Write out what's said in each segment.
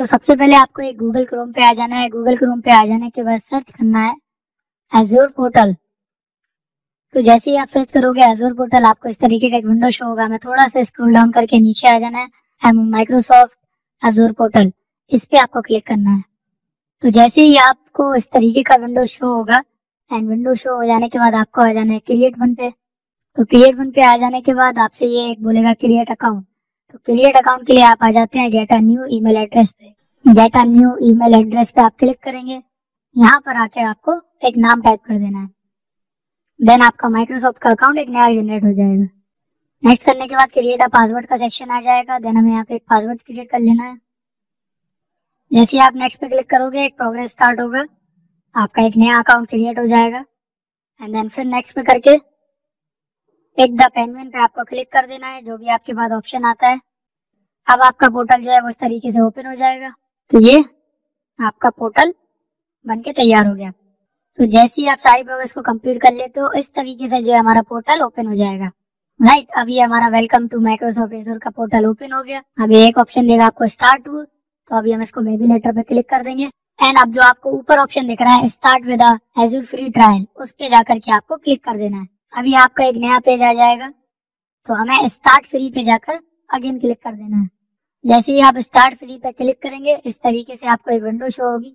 तो सबसे पहले आपको एक गूगल क्रोम पे आ जाना है। गूगल क्रोम पे आ जाने के बाद सर्च करना है एज़्योर पोर्टल। तो जैसे ही आप सर्च करोगे एज़्योर पोर्टल, आपको इस तरीके का एक विंडो शो होगा। मैं थोड़ा सा स्क्रॉल डाउन करके नीचे आ जाना है माइक्रोसॉफ्ट एज़्योर पोर्टल, इस पे आपको क्लिक करना है। तो जैसे ही आपको इस तरीके का विंडो शो होगा एंड विंडो शो हो जाने के बाद आपको आ जाना है क्रिएट वन पे। तो क्रिएट वन पे आ जाने के बाद आपसे ये एक बोलेगा क्रिएट अकाउंट। तो क्रिएट अकाउंट के लिए आप आ जाते हैं get a new email address पे। Get a new email address पे आप क्लिक करेंगे। यहाँ पर आके आपको एक नाम टाइप कर देना है। देन आपका माइक्रोसॉफ्ट का अकाउंट एक नया जनरेट हो जाएगा। नेक्स्ट करने के बाद क्रिएट अ पासवर्ड का सेक्शन आ जाएगा। देन हमें यहाँ पे एक पासवर्ड क्रिएट कर लेना है। जैसे आप नेक्स्ट पे क्लिक करोगे एक प्रोग्रेस स्टार्ट होगा, आपका एक नया अकाउंट क्रिएट हो जाएगा। एंड देन फिर नेक्स्ट पे करके एक द पेंगुइन पे आपको क्लिक कर देना है, जो भी आपके पास ऑप्शन आता है। अब आपका पोर्टल जो है वो इस तरीके से ओपन हो जाएगा। तो ये आपका पोर्टल बनके तैयार हो गया। तो जैसे ही आप सारी प्रोसेस को कंप्लीट कर लेते हो, इस तरीके से जो है हमारा पोर्टल ओपन हो जाएगा। राइट, अभी हमारा वेलकम टू माइक्रोसॉफ्ट एज़्योर का पोर्टल ओपन हो गया। अभी एक ऑप्शन देगा आपको स्टार्ट टूर, तो अभी हम इसको मे बी लेटर पे क्लिक कर देंगे। एंड अब जो आपको ऊपर ऑप्शन दिख रहा है start with Azure free trial, उस पे जाकर के आपको क्लिक कर देना है। अभी आपका एक नया पेज आ जाएगा, तो हमें स्टार्ट फ्री पे जाकर अगेन क्लिक कर देना है। जैसे ही आप स्टार्ट फ्री पे क्लिक करेंगे, इस तरीके से आपको एक विंडो शो होगी।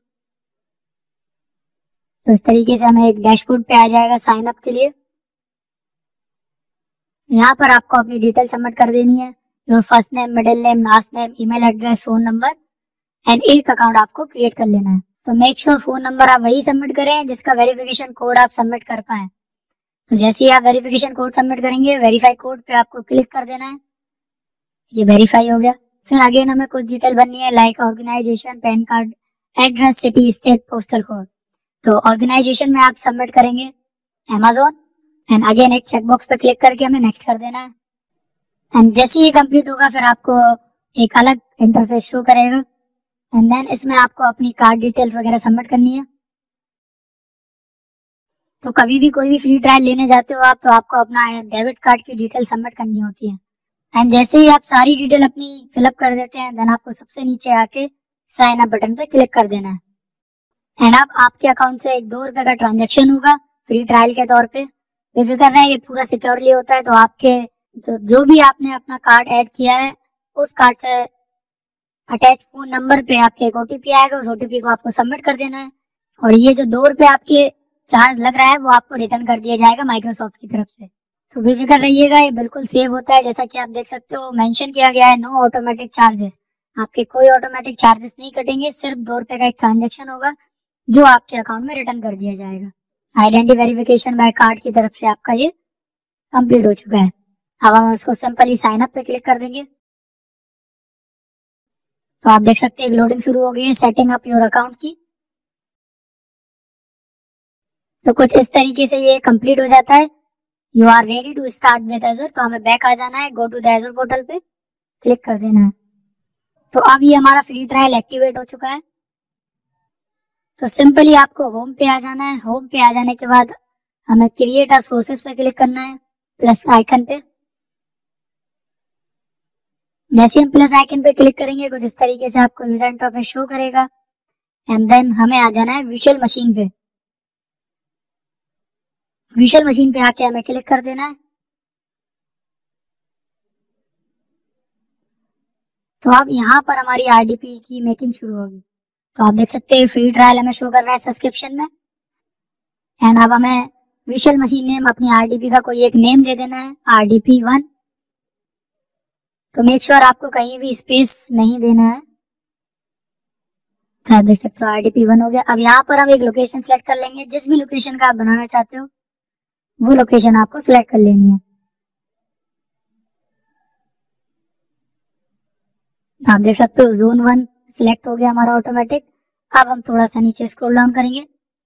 तो इस तरीके से हमें एक डैशबोर्ड पे आ जाएगा साइन अप के लिए। यहाँ पर आपको अपनी डिटेल सबमिट कर देनी है, your first name, middle name, last name, email address, phone number and एक अकाउंट आपको क्रिएट कर लेना है। तो मेक श्योर फोन नंबर आप वही सबमिट करें जिसका वेरिफिकेशन कोड आप सबमिट कर पाए। तो जैसे ही आप वेरिफिकेशन कोड सबमिट करेंगे, वेरीफाई कोड पे आपको क्लिक कर देना है। ये वेरीफाई हो गया। फिर अगेन हमें कुछ डिटेल भरनी है, like organisation, PAN card, address, city, state, postal code. तो ऑर्गेनाइजेशन में आप सबमिट करेंगे Amazon एंड अगेन एक चेकबॉक्स पे क्लिक करके हमें नेक्स्ट कर देना है। एंड जैसे ही कंप्लीट होगा, फिर आपको एक अलग इंटरफेस शो करेगा एंड देन इसमें आपको अपनी कार्ड डिटेल्स वगैरह सबमिट करनी है। तो कभी भी कोई भी फ्री ट्रायल लेने जाते हो आप, तो आपको अपना डेबिट कार्ड की डिटेल सबमिट करनी होती है। एंड जैसे ही आप सारी डिटेल अपनी फिलअप कर देते हैं, देन आपको सबसे नीचे आके साइन अप बटन पे क्लिक कर देना है। एंड अब आपके अकाउंट से एक 2 रुपए का ट्रांजेक्शन होगा फ्री ट्रायल के तौर पे। बेफिक्र रहे, ये पूरा सिक्योरली होता है। तो आपके जो भी आपने अपना कार्ड ऐड किया है, उस कार्ड से अटैच फोन नंबर पे आपके एक ओटीपी आएगा, उस ओटीपी को आपको सबमिट कर देना है। और ये जो 2 रुपए आपके चार्ज लग रहा है, वो आपको रिटर्न कर दिया जाएगा माइक्रोसॉफ्ट की तरफ से। तो बेफिक्र रहिएगा, ये बिल्कुल सेव होता है। जैसा कि आप देख सकते हो मेंशन किया गया है नो ऑटोमेटिक चार्जेस। आपके कोई ऑटोमेटिक चार्जेस नहीं कटेंगे, सिर्फ 2 रुपए का एक ट्रांजेक्शन होगा जो आपके अकाउंट में रिटर्न कर दिया जाएगा। आइडेंटिटी वेरिफिकेशन बाय कार्ड की तरफ से आपका ये कंप्लीट हो चुका है। अब हम इसको सिंपली साइन अप पे क्लिक कर देंगे। तो आप देख सकते हैं लोडिंग शुरू हो गई है सेटिंग अप योर अकाउंट की। तो कुछ इस तरीके से ये कंप्लीट हो जाता है। You are ready to start with Azure. तो हमें बैक आ जाना है, go to the Azure portal पे क्लिक कर देना है। तो अब ये हमारा फ्री ट्रायल एक्टिवेट हो चुका है। तो सिंपली आपको होम पे आ जाना है। होम पे आ जाने के बाद हमें क्रिएट अ सोर्सेस पे क्लिक करना है, प्लस आइकन पे। जैसे हम प्लस आइकन पे क्लिक करेंगे, कुछ इस तरीके से आपको यूजर इंटरफेस शो करेगा। एंड देन हमें आ जाना है विजुअल मशीन पे। विजुअल मशीन पे आके हमें क्लिक कर देना है। तो अब यहाँ पर हमारी आरडीपी की मेकिंग शुरू होगी। तो आप देख सकते हैं फ्री ट्रायल हमें शो कर रहा है सब्सक्रिप्शन में। एंड अब हमें विजुअल मशीन नेम अपनी आरडीपी का कोई एक नेम दे देना है, RDP1। तो मेक श्योर आपको कहीं भी स्पेस नहीं देना है। तो आप देख सकते हो RDP1 हो गया। अब यहाँ पर हम एक लोकेशन सेलेक्ट कर लेंगे, जिस भी लोकेशन का आप बनाना चाहते हो वो लोकेशन आपको सिलेक्ट कर लेनी है। आप देख सकते हो Zone 1 सिलेक्ट हो गया हमारा ऑटोमेटिक। अब हम थोड़ा सा नीचे स्क्रॉल डाउन करेंगे।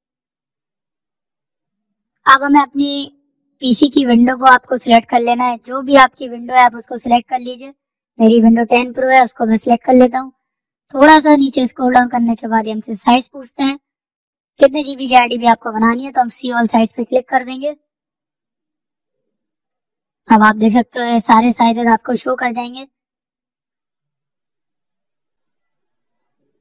अब हमें अपनी पीसी की विंडो को आपको सिलेक्ट कर लेना है। जो भी आपकी विंडो है आप उसको सिलेक्ट कर लीजिए। मेरी विंडो 10 प्रो है, उसको मैं सिलेक्ट कर लेता हूँ। थोड़ा सा नीचे स्क्रॉल डाउन करने के बाद हमसे साइज पूछते हैं, कितने जीबी की आरडीपी आपको बनानी है। तो हम सी ऑल साइज पे क्लिक कर देंगे। अब आप देख सकते हो सारे साइजेस आपको शो कर जाएंगे।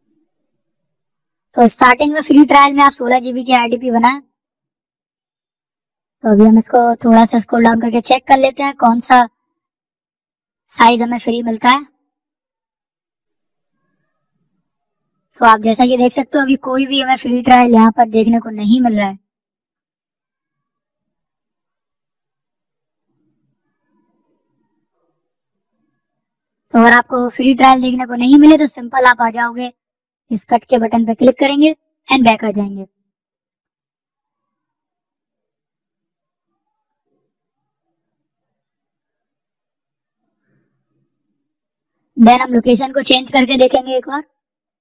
तो स्टार्टिंग में फ्री ट्रायल में आप 16 GB की RDP बनाए। तो अभी हम इसको थोड़ा सा स्क्रॉल डाउन करके चेक कर लेते हैं कौन सा साइज हमें फ्री मिलता है। तो आप जैसा कि देख सकते हो अभी कोई भी हमें फ्री ट्रायल यहाँ पर देखने को नहीं मिल रहा है। तो अगर आपको फ्री ट्रायल देखने को नहीं मिले तो सिंपल आप आ जाओगे, इस कट के बटन पे क्लिक करेंगे एंड बैक आ जाएंगे। देन हम लोकेशन को चेंज करके देखेंगे एक बार।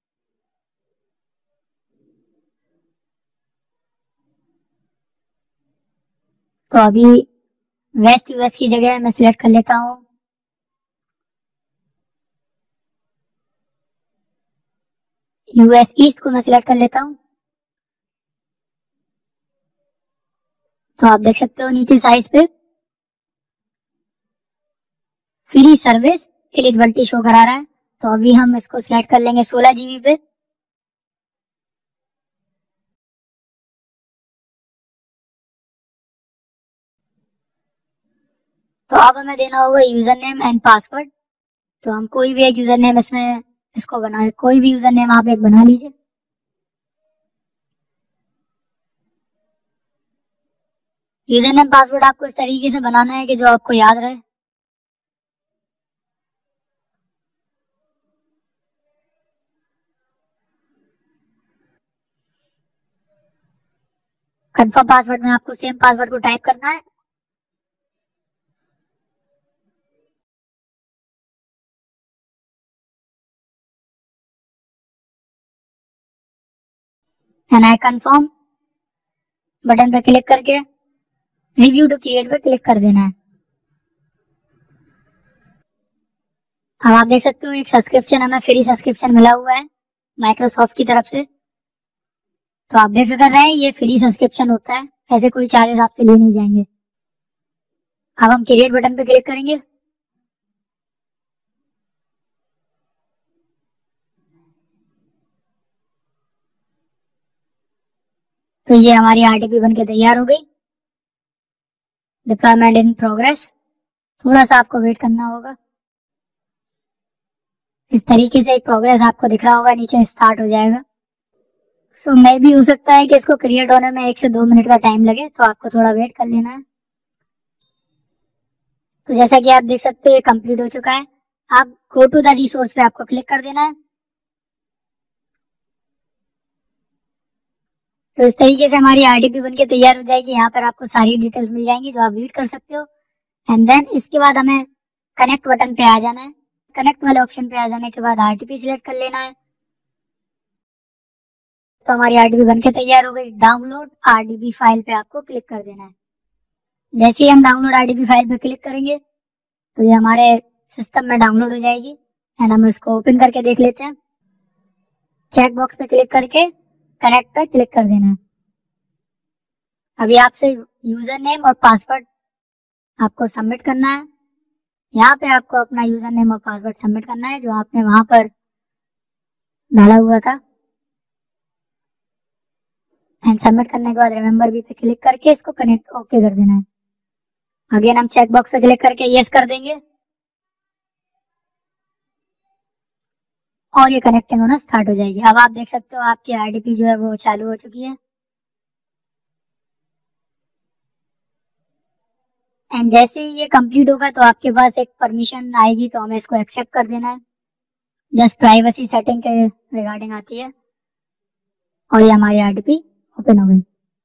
तो अभी वेस्ट यूएस की जगह मैं सिलेक्ट कर लेता हूँ यूएस ईस्ट को मैं सिलेक्ट कर लेता हूँ। तो आप देख सकते हो नीचे साइज पे फ्री सर्विस एलिजिबिलिटी शो करा रहा है। तो अभी हम इसको सिलेक्ट कर लेंगे 16 GB पे। तो अब हमें देना होगा यूजर नेम एंड पासवर्ड। तो हम कोई भी एक यूजर नेम इसमें इसको बना, कोई भी यूजर नेम आप एक बना लीजिए। यूजर नेम पासवर्ड आपको इस तरीके से बनाना है कि जो आपको याद रहे। कंफर्म पासवर्ड में आपको सेम पासवर्ड को टाइप करना है। एंड आई कंफर्म बटन पे क्लिक करके रिव्यू टू क्रिएट पे क्लिक कर देना है। अब आप देख सकते हो एक सब्सक्रिप्शन हमें फ्री सब्सक्रिप्शन मिला हुआ है माइक्रोसॉफ्ट की तरफ से। तो आप बेफिक्र रहें, ये फ्री सब्सक्रिप्शन होता है, ऐसे कोई चार्जेस आपसे लिए नहीं जाएंगे। अब हम क्रिएट बटन पे क्लिक करेंगे। तो ये हमारी RDP बनके तैयार हो गई। डिप्लॉयमेंट इन प्रोग्रेस, थोड़ा सा आपको वेट करना होगा। इस तरीके से एक प्रोग्रेस आपको दिख रहा होगा, नीचे स्टार्ट हो जाएगा। सो मे भी हो सकता है कि इसको क्रिएट होने में 1 से 2 मिनट का टाइम लगे, तो आपको थोड़ा वेट कर लेना है। तो जैसा कि आप देख सकते हो ये कंप्लीट हो चुका है। आप गो टू द रिसोर्स पे आपको क्लिक कर देना है। तो इस तरीके से हमारी RDP बनके तैयार हो जाएगी। यहाँ पर आपको सारी डिटेल्स मिल जाएंगी जो आप रीड कर सकते हो। एंड देन इसके बाद हमें कनेक्ट बटन पे आ जाना है। कनेक्ट वाले ऑप्शन पे आ जाने के बाद RDP सिलेक्ट कर लेना है। तो हमारी RDP बनके तैयार हो गई। डाउनलोड RDP फाइल पे आपको क्लिक कर देना है। जैसे ही हम डाउनलोड RDP फाइल पे क्लिक करेंगे तो ये हमारे सिस्टम में डाउनलोड हो जाएगी। एंड हम इसको ओपन करके देख लेते हैं। चेक बॉक्स पे क्लिक करके कनेक्ट पे क्लिक कर देना है। अभी आपसे यूजर नेम और पासवर्ड आपको सबमिट करना है। यहाँ पे आपको अपना यूजर नेम और पासवर्ड सबमिट करना है जो आपने वहां पर डाला हुआ था। एंड सबमिट करने के बाद रिमेम्बर भी पे क्लिक करके इसको कनेक्ट ओके कर देना है। अगेन हम चेक बॉक्स पे क्लिक करके यस कर देंगे और ये कनेक्टिंग होना स्टार्ट हो जाएगी। अब आप देख सकते हो आपकी RDP जो है वो चालू हो चुकी है। एंड जैसे ही ये कंप्लीट होगा तो आपके पास एक परमिशन आएगी, तो हमें इसको एक्सेप्ट कर देना है। जस्ट प्राइवेसी सेटिंग के रिगार्डिंग आती है। और ये हमारी RDP ओपन हो गई।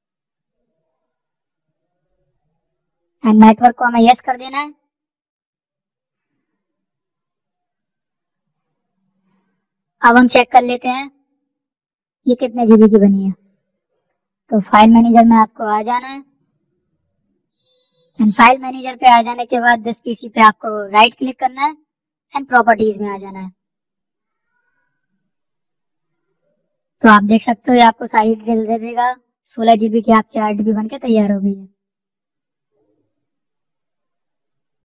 एंड नेटवर्क को हमें यस कर देना है। अब हम चेक कर लेते हैं ये कितने GB की बनी है। तो फाइल मैनेजर में आपको आ जाना है। एंड फाइल मैनेजर पे आ जाने के बाद दिस PC पे आपको राइट क्लिक करना है एंड प्रॉपर्टीज में आ जाना है। तो आप देख सकते हो ये आपको सारी डिटेल दे देगा। 16 GB की आपकी RDP बनके तैयार हो गई है।